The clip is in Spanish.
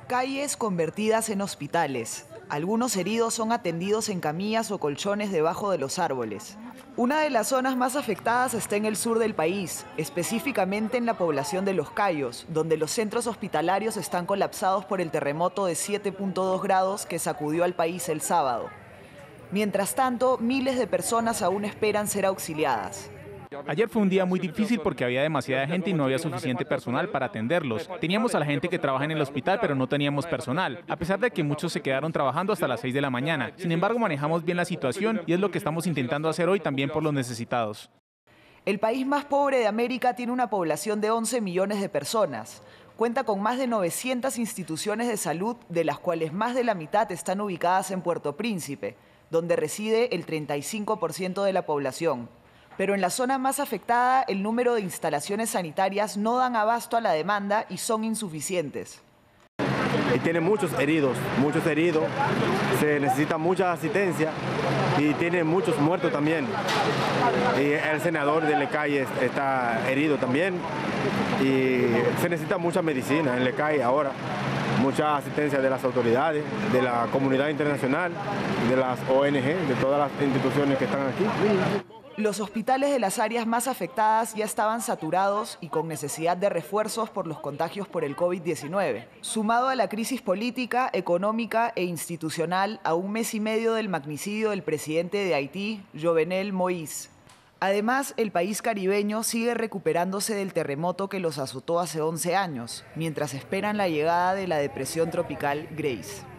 Calles convertidas en hospitales. Algunos heridos son atendidos en camillas o colchones debajo de los árboles. Una de las zonas más afectadas está en el sur del país, específicamente en la población de Los Cayos, donde los centros hospitalarios están colapsados por el terremoto de 7.2 grados que sacudió al país el sábado. Mientras tanto, miles de personas aún esperan ser auxiliadas. Ayer fue un día muy difícil porque había demasiada gente y no había suficiente personal para atenderlos. Teníamos a la gente que trabaja en el hospital, pero no teníamos personal, a pesar de que muchos se quedaron trabajando hasta las 6 de la mañana. Sin embargo, manejamos bien la situación y es lo que estamos intentando hacer hoy también por los necesitados. El país más pobre de América tiene una población de 11 millones de personas. Cuenta con más de 900 instituciones de salud, de las cuales más de la mitad están ubicadas en Puerto Príncipe, donde reside el 35% de la población. Pero en la zona más afectada, el número de instalaciones sanitarias no dan abasto a la demanda y son insuficientes. Y tiene muchos heridos, se necesita mucha asistencia y tiene muchos muertos también. Y el senador de Lecay está herido también y se necesita mucha medicina en Lecay ahora, mucha asistencia de las autoridades, de la comunidad internacional, de las ONG, de todas las instituciones que están aquí. Los hospitales de las áreas más afectadas ya estaban saturados y con necesidad de refuerzos por los contagios por el COVID-19. Sumado a la crisis política, económica e institucional a un mes y medio del magnicidio del presidente de Haití, Jovenel Moïse. Además, el país caribeño sigue recuperándose del terremoto que los azotó hace 11 años, mientras esperan la llegada de la depresión tropical Grace.